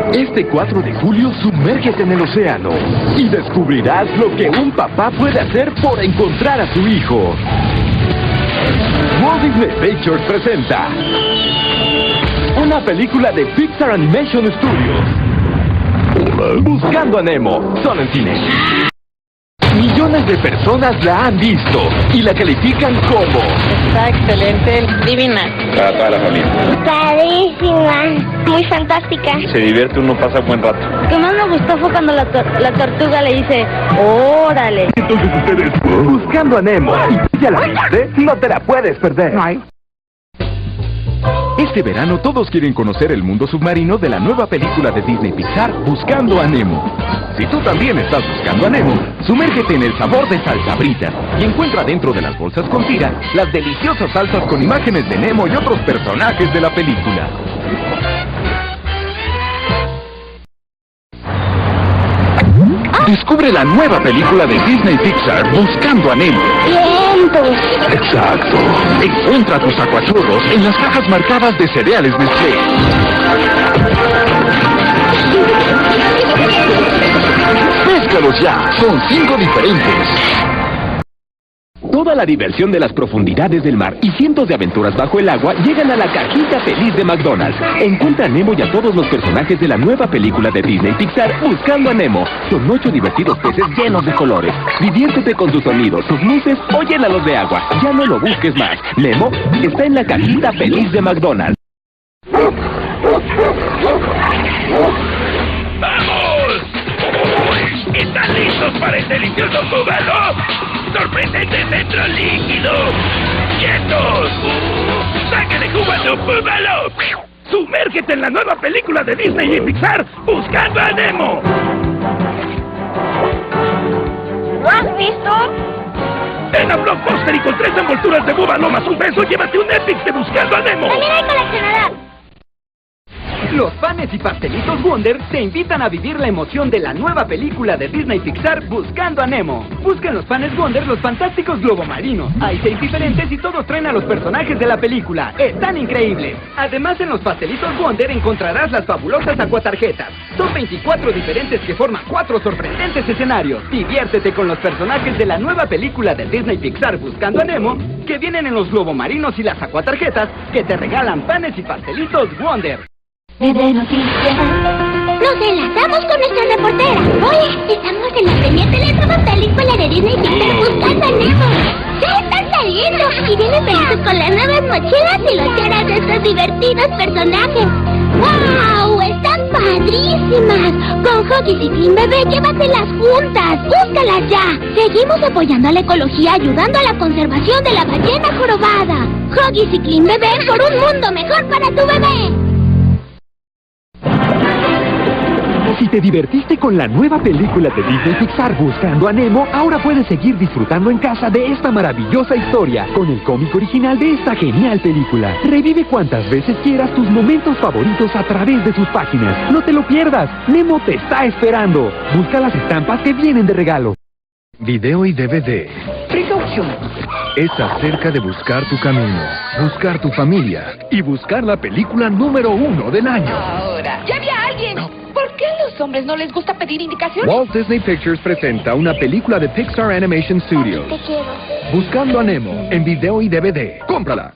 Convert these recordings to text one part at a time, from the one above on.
Este 4 de julio, sumérgete en el océano y descubrirás lo que un papá puede hacer por encontrar a su hijo. Walt Disney Pictures presenta una película de Pixar Animation Studios. Buscando a Nemo, solo en cine. Millones de personas la han visto y la califican como... Está excelente, divina. Para toda la familia. Padrísima, muy fantástica. Se divierte, uno pasa un buen rato. Lo que más me gustó fue cuando la tortuga le dice, ¡órale! Entonces ustedes... Buscando a Nemo. ¿Y ya la viste? No te la puedes perder. No hay. Este verano todos quieren conocer el mundo submarino de la nueva película de Disney Pixar, Buscando a Nemo. Si tú también estás buscando a Nemo, sumérgete en el sabor de Salsabritas y encuentra dentro de las bolsas con tira las deliciosas salsas con imágenes de Nemo y otros personajes de la película. Descubre la nueva película de Disney Pixar, Buscando a Nemo. ¡Vientos! Exacto. Encuentra tus acuachurros en las cajas marcadas de cereales Nestlé. ¡Péscalos ya! Son 5 diferentes. Toda la diversión de las profundidades del mar y cientos de aventuras bajo el agua llegan a la cajita feliz de McDonald's. Encuentra a Nemo y a todos los personajes de la nueva película de Disney Pixar, Buscando a Nemo. Son 8 divertidos peces llenos de colores. Diviértete con sus sonidos, sus luces o llénalos de agua. Ya no lo busques más. Nemo está en la cajita feliz de McDonald's. ¡Vamos! ¿Están listos para el delicioso búbalo? ¡Sorprendente centro líquido! ¡Quietos! ¡Sáquenle jugo a tu búbalo! ¡Sumérgete en la nueva película de Disney y Pixar, Buscando a Nemo! ¿Lo has visto? En la Blockbuster y con 3 envolturas de búbalo más un peso, llévate un Epic de Buscando a Nemo. También hay coleccionador. Los panes y pastelitos Wonder te invitan a vivir la emoción de la nueva película de Disney Pixar, Buscando a Nemo. Busca en los panes Wonder los fantásticos globomarinos. Hay 6 diferentes y todos traen a los personajes de la película. ¡Están increíbles! Además, en los pastelitos Wonder encontrarás las fabulosas acuatarjetas. Son 24 diferentes que forman 4 sorprendentes escenarios. Diviértete con los personajes de la nueva película de Disney Pixar, Buscando a Nemo, que vienen en los globomarinos y las acuatarjetas que te regalan panes y pastelitos Wonder. TV Noticias. Nos enlazamos con nuestra reportera. Hoy estamos en la premier de la nueva película de Disney Pixar, Buscando a Nemo. ¡Ya están saliendo! Y vienen felices con las nuevas mochilas y loncheras de estos divertidos personajes. ¡Wow! ¡Están padrísimas! Con Huggies y Clean Bebé, llévatelas juntas. ¡Búscalas ya! Seguimos apoyando a la ecología, ayudando a la conservación de la ballena jorobada. Huggies y Clean Bebé por un mundo mejor para tu bebé. Si te divertiste con la nueva película de Disney Pixar, Buscando a Nemo, ahora puedes seguir disfrutando en casa de esta maravillosa historia con el cómic original de esta genial película. Revive cuantas veces quieras tus momentos favoritos a través de sus páginas. No te lo pierdas, Nemo te está esperando. Busca las estampas que vienen de regalo. Video y DVD. Precaución. Es acerca de buscar tu camino, buscar tu familia y buscar la película número 1 del año. Ahora, ya había alguien. ¿Por qué a los hombres no les gusta pedir indicaciones? Walt Disney Pictures presenta una película de Pixar Animation Studios. Te quiero. Buscando a Nemo en video y DVD. ¡Cómprala!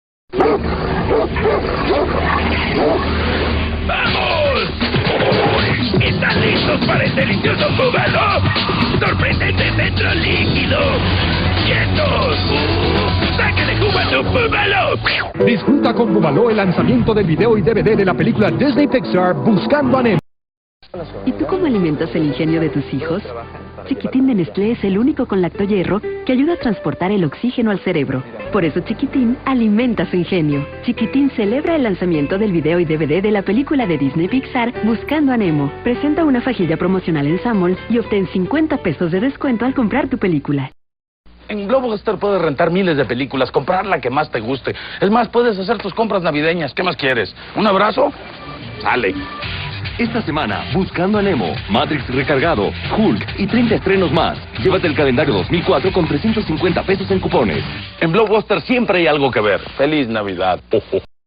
¡Vamos! ¿Están listos para el delicioso búbalo? ¡Sorprendente centro líquido! ¡Quietos! ¡Sáquenle jugo a tu búbalo! Disfruta con Búbalo el lanzamiento del video y DVD de la película Disney Pixar Buscando a Nemo. ¿Y tú cómo alimentas el ingenio de tus hijos? Chiquitín de Nestlé es el único con lactohierro que ayuda a transportar el oxígeno al cerebro. Por eso Chiquitín alimenta su ingenio. Chiquitín celebra el lanzamiento del video y DVD de la película de Disney Pixar, Buscando a Nemo. Presenta una fajilla promocional en Samuels y obtén 50 pesos de descuento al comprar tu película. En Blockbuster puedes rentar miles de películas, comprar la que más te guste. Es más, puedes hacer tus compras navideñas. ¿Qué más quieres? ¿Un abrazo? Sale. Esta semana, Buscando a Nemo, Matrix recargado, Hulk y 30 estrenos más. Llévate el calendario 2004 con 350 pesos en cupones. En Blockbuster siempre hay algo que ver. ¡Feliz Navidad!